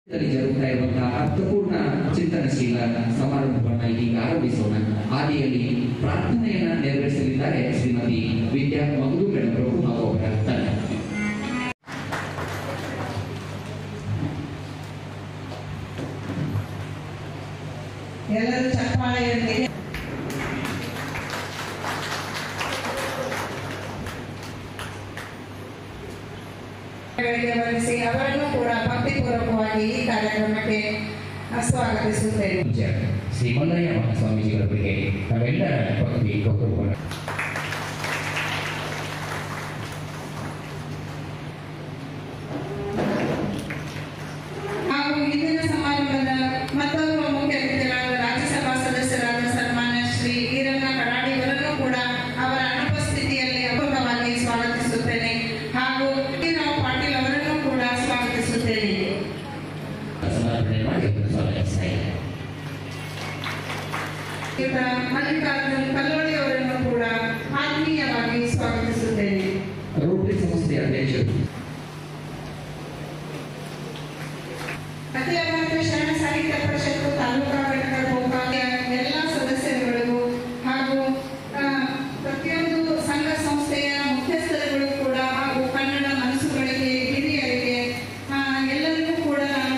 ಜರುಗುತ್ತಾ ಇರುವಂತಹ ಅರ್ಥಪೂರ್ಣ ಚಿಂತನಶೀಲ ಸಮಾರಂಭವನ್ನು ಈಗ ಆರಂಭಿಸೋಣ. ಆದಿಯಲ್ಲಿ ಪ್ರಾರ್ಥನೆಯನ್ನ ನೆರವೇರಿಸಲಿದ್ದಾರೆ ಶ್ರೀಮತಿ ವಿದ್ಯಾ ಮಂಗಳೂರು ಮೇಡಮ್ ಅವರು ಹಾಗೂ ಅವರ ತಂಡ. ಎಲ್ಲರೂ ಚಪ್ಪಾಳೆಯೊಂದಿಗೆ ಬರೆಸಿ ಅವರನ್ನು ಕೂಡ ಭಕ್ತಿಪೂರ್ವಕವಾಗಿ ಈ ಕಾರ್ಯಕ್ರಮಕ್ಕೆ ಸ್ವಾಗತಿಸುತ್ತೇನೆ. ಶ್ರೀ ಮಲ್ಲಯ್ಯ ಮಹಾಸ್ವಾಮೀಜಿಯವರಿಗೆ ನಾವೆಲ್ಲರ ಭಕ್ತಿ ಗೌರವ. ಹಾಗೂ ಇಂದಿನ ಸಮಾರಂಭದ ಮತ್ತೊಬ್ಬ ಮುಖ್ಯ ಅತಿಥಿಗಳಾದ ರಾಜ್ಯಸಭಾ ಸದಸ್ಯರಾದ ಸನ್ಮಾನ್ಯ ಶ್ರೀ ಈರಣ್ಣ ಕಡಾಡಿ ಅವರನ್ನು ಕೂಡ ಅವರ ಅನುಪಸ್ಥಿತಿಯಲ್ಲಿ ಅಪೂರ್ವವಾಗಿ ಸ್ವಾಗತಿಸುತ್ತೇನೆ. ಹಾಗೂ ರಾವ್ ಪಾಟೀಲ್ ಅವರನ್ನು ಕೂಡ ಸ್ವಾಗತಿಸುತ್ತೇನೆ. ಮಲ್ಲಿಕಾರ್ಜುನ್ ಕಲ್ಲೋಳಿ ಅವರನ್ನು ಕೂಡ ಆತ್ಮೀಯವಾಗಿ ಸ್ವಾಗತಿಸುತ್ತೇನೆ. ರೋಟರಿ ಸಂಸ್ಥೆಯ ಅಧ್ಯಕ್ಷರು ಅಖಿಲ ಭಾರತ ಶರಣ ಸಾಹಿತ್ಯ ಪರಿಷತ್ತು ತಾಲೂಕಾ ಘಟಕ ಗೋಕಾಕ ಎಲ್ಲ ಸದಸ್ಯರುಗಳಿಗೂ ಹಾಗೂ ಪ್ರತಿಯೊಂದು ಸಂಘ ಸಂಸ್ಥೆಯ ಮುಖ್ಯಸ್ಥರುಗಳು ಕೂಡ ಹಾಗೂ ಕನ್ನಡ ಮನಸ್ಸುಗಳಿಗೆ ಹಿರಿಯರಿಗೆ ಎಲ್ಲರಿಗೂ ಕೂಡ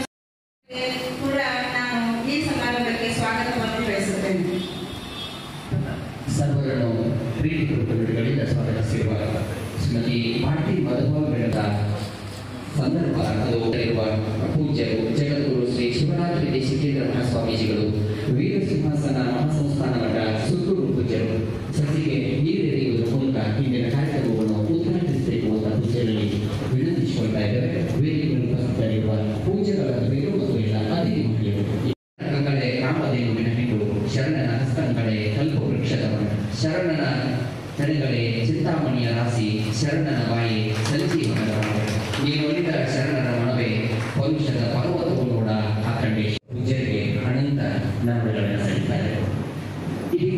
ನಾನು ಈ ಸಮಾರಂಭಕ್ಕೆ ಸ್ವಾಗತವನ್ನು ಬಯಸುತ್ತೇನೆ. ಸರ್ವರನ್ನು ಪ್ರೀತಿ ಕುಟುಂಬಗಳಿಂದ ಸ್ವಾಗತಿಸಿರುವ ಶ್ರೀಮತಿ ಪಾಟೀಲ್ ಮಧುಬಾಬು ಬೆಳೆದ ಸಂದರ್ಭ ಅದು ಇರುವ ಪೂಜ್ಯರು ಜಗದ್ಗುರು ಶ್ರೀ ಶಿವರಾಜ ಸಿದ್ದೇಶ್ವರ ಮಹಾಸ್ವಾಮೀಜಿಗಳು ವೀರ ಸಿಂಹಾಸನ ಮಹಾಸಂಸ್ಥಾನ ಮಠ ಸುತ್ತೂರು ಪೂಜ್ಯರು ಸಸಿಗೆ ನೀರೆರೆಯುವುದರ ಮೂಲಕ ಇಂದಿನ ಕಾರ್ಯಕ್ರಮವನ್ನು ಉದ್ಘಾಟಿಸಬೇಕು ಅಂತ ಪೂಜ್ಯರಲ್ಲಿ ವಿನಂತಿಸಿಕೊಳ್ತಾ ಇದ್ದಾರೆ. ವೇದಿಕೆಯಲ್ಲಿ ಉಪಸ್ಥಿತರಿರುವ ಪೂಜ್ಯಗಳ ಬೇರು ಇಲ್ಲ ಅತಿಥಿ ಮಹಿಳೆಯರು ಕಡೆ ರಾಮದೇವಿನ ಹೆಣ್ಣು ಶರಣನ ಹಸ್ತಂಗಳೇ ಕಲ್ಪ ವೃಕ್ಷದ ಶರಣನ ತಡೆಗಳೇ ಚಿಂತಾಮಣಿಯ ರಾಶಿ ಶರಣನ ಬಾಯಿ ಸಂಜೀವನದ ನೀನೊಲಿದ ಶರಣರ ಮನವೇ ಪೌರುಷದ ಪರ್ವತಗಳೋಡ ಆಕಂಡೇಶ್ ಪೂಜ್ಯರಿಗೆ ಅನಂತ ನಮನಗಳನ್ನು ಸಲ್ಲಿಸುತ್ತಾರೆ. ಇದೀಗ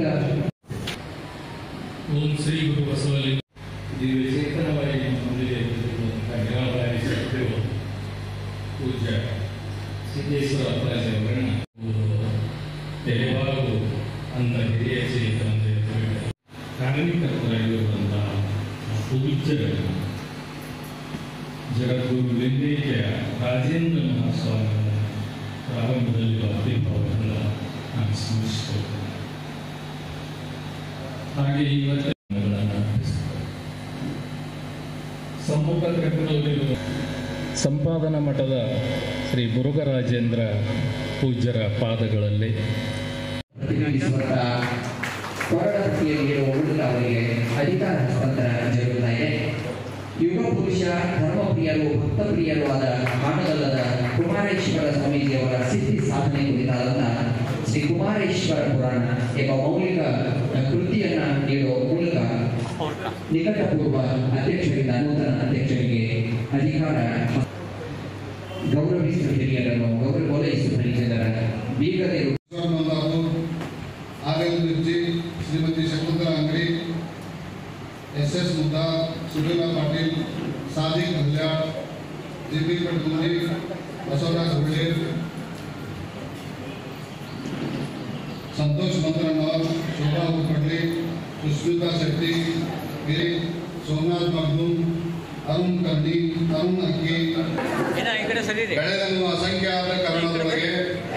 ಓಂ ಶ್ರೀ ಗುರು ಬಸವಲಿಂಗ ದಿವ್ಯ ಚೇತನವಾಗಿ ಮುಂದೆ ಜ್ಞಾನವಾರಿ ಸತ್ಯವು ಪೂಜ್ಯ ಸಿದ್ದೇಶ್ವರ ಅಪ್ಪಾಜಿಯವರನ್ನ ತೆರೆವಾರು ಅಂತ ಹಿರಿಯ ಚೇತನಂತೆ ಕಾರ್ಮಿಕರಾಗಿರುವಂತಹ ಪೂಜ್ಯರನ್ನು ಜಗದ್ಗುರು ಲಿಂಗೈಕ್ಯ ರಾಜೇಂದ್ರ ಮಹಾಸ್ವಾಮಿಗಳ ಪ್ರಾರಂಭದಲ್ಲಿ ಭಕ್ತಿಭಾವವನ್ನು ನಾನು ಸ್ಮರಿಸಿಕೊಳ್ತೇನೆ. ಹಾಗೆ ಇವತ್ತು ಸಂಪುಟ ಕಟ್ಟಡದಲ್ಲಿರುವ ಸಂಪಾದನಾ ಮಠದ ಶ್ರೀ ಮುರುಘರಾಜೇಂದ್ರ ಪೂಜ್ಯರ ಪಾದಗಳಲ್ಲಿ ಅವರಿಗೆ ಅಧಿಕಾರ ಹಸ್ತಾಂತರ ಜರುಗುತ್ತಾ ಇದೆ. ಯುಗ ಪುರುಷ ಧರ್ಮಪ್ರಿಯರು ಭಕ್ತಪ್ರಿಯರು ಆದ ಹಾನಗಲ್ಲದ ಕುಮಾರೇಶ್ವರ ಸ್ವಾಮೀಜಿಯವರ ಸಿದ್ಧಿ ಸಾಧನೆ ಕುರಿತಾದಂಥ ಶ್ರೀ ಕುಮಾರೇಶ್ವರ ಪುರಾಣ ಎಂಬ ಮೌಲಿಕ ಕೃತಿಯನ್ನ ನೀಡುವ ಮೂಲಕ ನಿಕಟಪೂರ್ವ ಅಧ್ಯಕ್ಷರಿಂದ ನೂತನ ಅಧ್ಯಕ್ಷರಿಗೆ ಅಧಿಕಾರ ಗೌರವಿಸುವ ಹಿರಿಯರನ್ನು ಗೌರವಿಸುವ ಜನರ ಬೀಗದೆ श्रीमती शकुंतला अंगड़ी, एस मुद्दा, सुबेला पाटिल, सादिक हल्याळ, जेपी पटकुंडी, बसवराज घोडे, संतोष मंत्रनवर, शोभा उपटले, सुष्मिता शेट्टी, गिरी, सोमनाथ मगदूम, अरुण कर्णी, अरुण अक्की, ಬೆಳೆದನ್ನು ಅಸಂಖ್ಯಾತ ಕಾರಣದೊಳಗೆ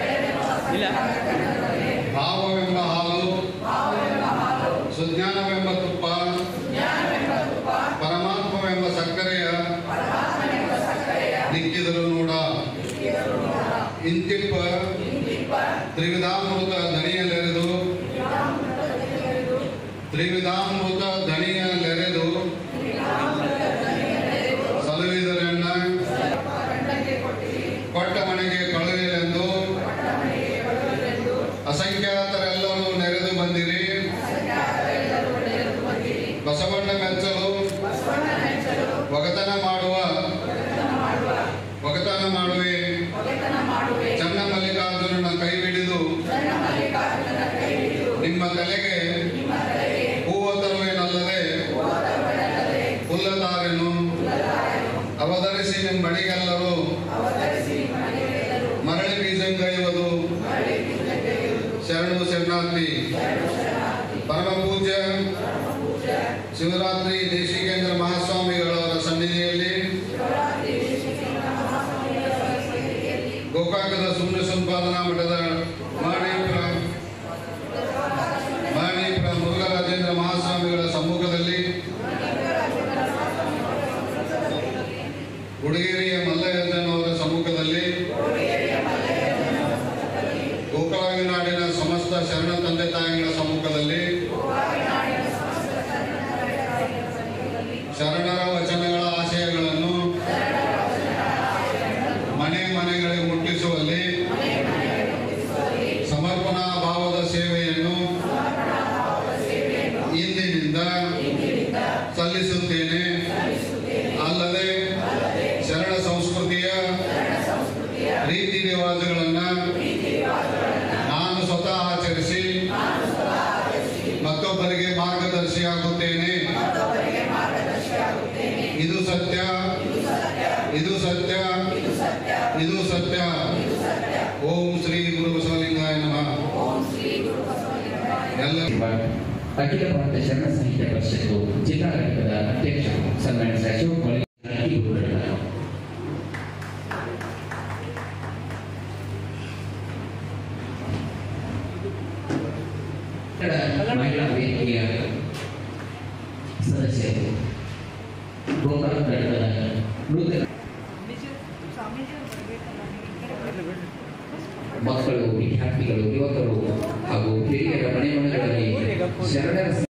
ಭಾವವೆಂಬ ಹಾಲು ಸುಜ್ಞಾನವೆಂಬ ತುಪ್ಪ ಪರಮಾತ್ಮವೆಂಬ ಸಕ್ಕರೆಯ ನಿಕ್ಕಿದರು ನೋಡ ಇಂತಿಪ್ಪ ತ್ರಿವಿಧಾಮೃತ ದಣಿಯಲೆರೆದು ತ್ರಿವಿಧಾಮೃತ ದಣಿಯಲೆರೆದು ಸಲುವಿದರೆನ್ನ ಕೊಟ್ಟ ಮನೆಗೆ ಕಳುಹಿಲೆಂದು ಅಸಂಖ್ಯಾತರೆಲ್ಲರೂ ನೆರೆದು ಬಂದಿರಿ. ಬಸವಣ್ಣ ಮೆಚ್ಚಲು ಒಗತನ ಮಾಡುವೆ ಚನ್ನ ಮಲ್ಲಿಕಾರ್ಜುನನ ಕೈ ಹಿಡಿದು ಶರಣು ಶರಣಾರ್ಥಿ. ಪರಮ ಪೂಜ್ಯ ಶಿವರಾತ್ರಿ ದೇಶಿಕೇಂದ್ರ ಮಹಾಸ್ವಾಮಿಗಳವರ ಸನ್ನಿಧಿಯಲ್ಲಿ ಗೋಕಾಕದ ಸುಮ್ನ ಸಂಪಾದನಾ ಮಠದ ಮಾಣಿಪುರ ಮುರುಘರಾಜೇಂದ್ರ ಮಹಾಸ್ವಾಮಿಗಳ ಸಮ್ಮುಖದಲ್ಲಿ ಹುಡುಗೇರಿಯ ಮಲ್ಲಯ್ಯನವರ ಸಮ್ಮುಖದಲ್ಲಿ ಗೋಕಾಕ ನಾಡಿನ ಸಮಸ್ತ ಶರಣ ತಂದೆ ತಾಯಿಗಳ ಸಮ್ಮುಖದಲ್ಲಿ ಶರಣರ ವಚನಗಳ ಆಶಯಗಳನ್ನು ಮನೆ ಮನೆಗಳಿಗೆ ಮುಟ್ಟಿಸುವಲ್ಲಿ ಸಮರ್ಪಣಾ ಭಾವದ ಸೇವೆಯನ್ನು ಇಂದಿನಿಂದ ಸಲ್ಲಿಸುತ್ತೇನೆ. ಅಲ್ಲದೆ ಶರಣ ಸಂಸ್ಕೃತಿಯ ರೀತಿ ರಿವಾಜುಗಳನ್ನು ನಾನು ಸ್ವತಃ ಆಚರಿಸಿ ಮತ್ತೊಬ್ಬರಿಗೆ ಮಾರ್ಗದರ್ಶಿಯಾಗುತ್ತೇನೆ. ಇದು ಸತ್ಯ, ಇದು ಸತ್ಯ, ಇದು ಸತ್ಯ. ಓಂ ಶ್ರೀ ಗುರು ಬಸವಲಿಂಗಾಯ ನಮಃ. ಅಖಿಲ ಭಾರತ ಶರಣ ಸಾಹಿತ್ಯ ಪರಿಷತ್ತು ಜಿಲ್ಲಾ ಘಟಕದ ಅಧ್ಯಕ್ಷರು ಸನ್ಮಾನ್ಯ ಅಶೋಕ್ ಮಹಿಳಾ ವೇದಿಕೆಯ ಸದಸ್ಯರು, ಗೋಕಾಕ ಘಟಕದ ನೂತನ ಮಕ್ಕಳು, ವಿದ್ಯಾರ್ಥಿಗಳು, ಯುವಕರು ಹಾಗೂ ಹಿರಿಯರ ಮನೆ ಮನೆಗಳಲ್ಲಿ ಶರಣರ